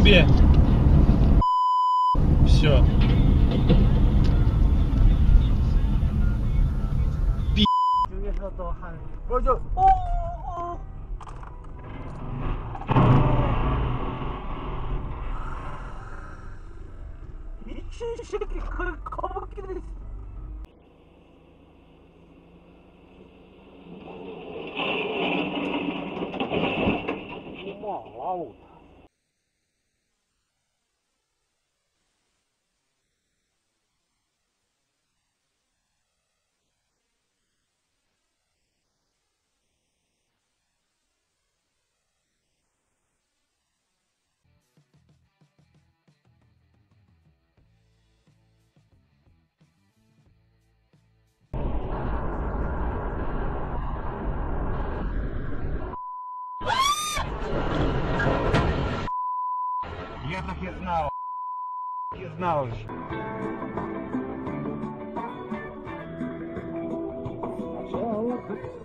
тебе. Все. Я так и знал. И знал же. Сначала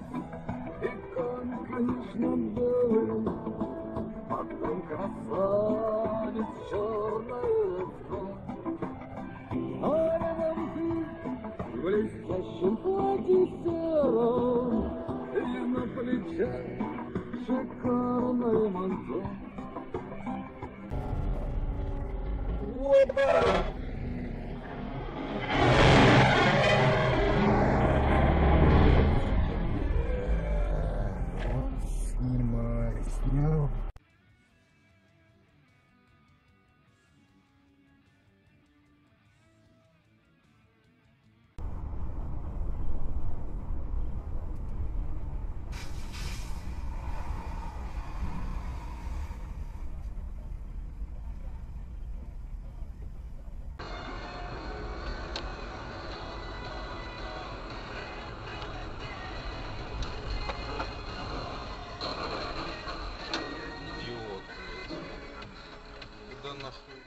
и конечно, был, потом красавец черное лицо. А рядом ты в блестящем платье сером, и на плечах шикарное манто. Снимай, снял. Идиот, блядь. Куда нахуй?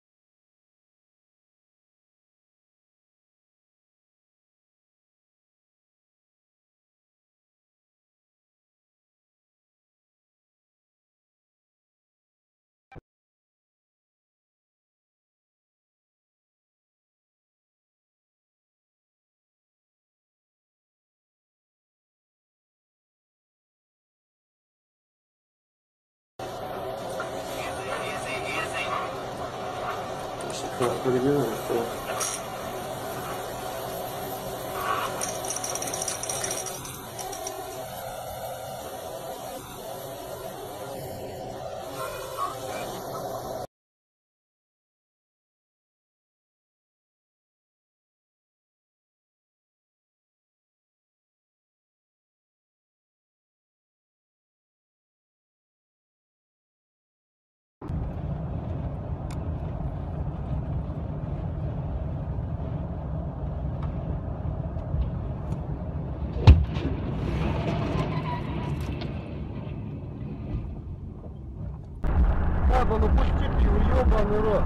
Папа, ну пусти пиво, ёбаный рот.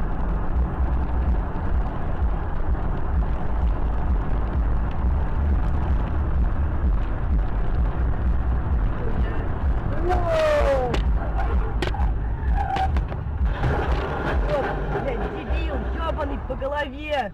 Блядь, дебил, ёбаный по голове!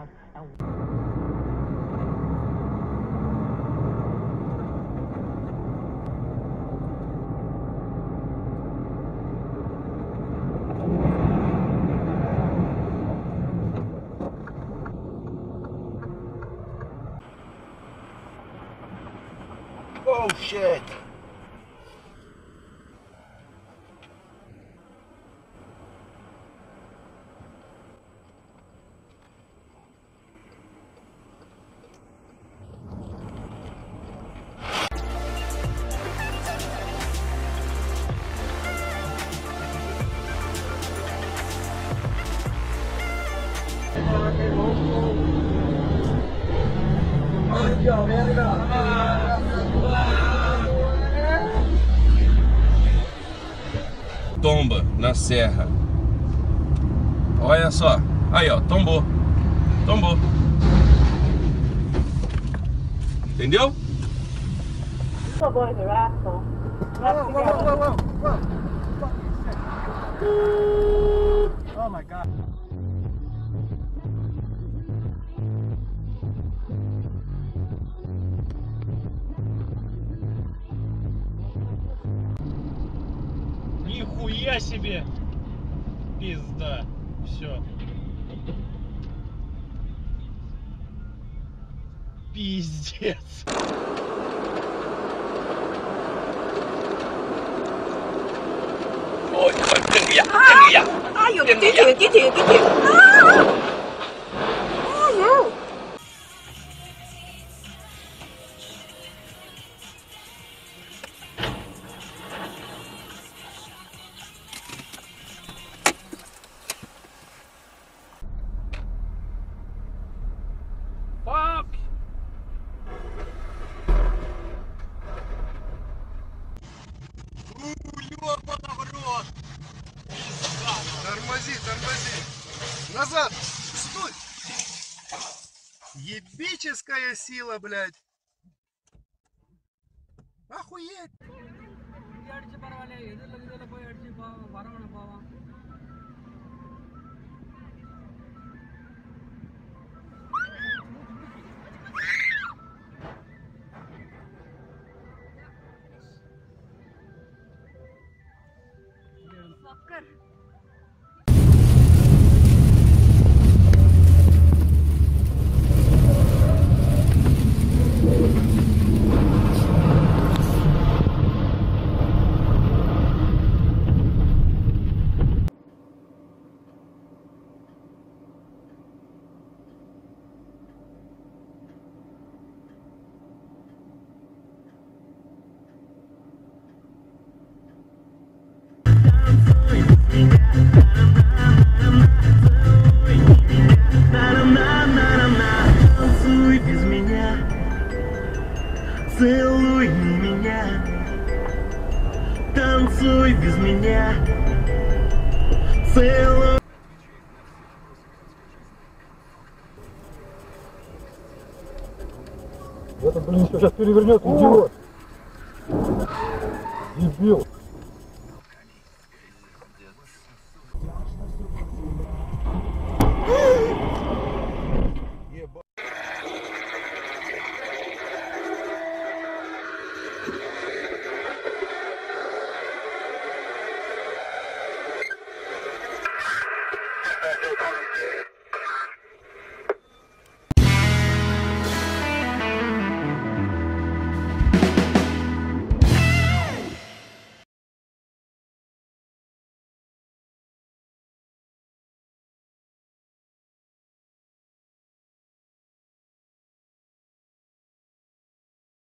Oh shit! Tomba na serra. Olha só. Aí, ó, tombou. Tombou. Entendeu? Oh my god. Нихуя себе! Пизда. Все. Пиздец. Ôi, đừng vậy, đừng vậy. Ai dồi, cái chuyện. Fuck! Ёбана в рот! Тормози, тормози! Назад! Стой! Ебическая сила, блядь! Охуеть! Танцуй без меня, целуй меня, танцуй без меня, целуй. Это, блин, что сейчас перевернется, идиот! Дебил! Thank you.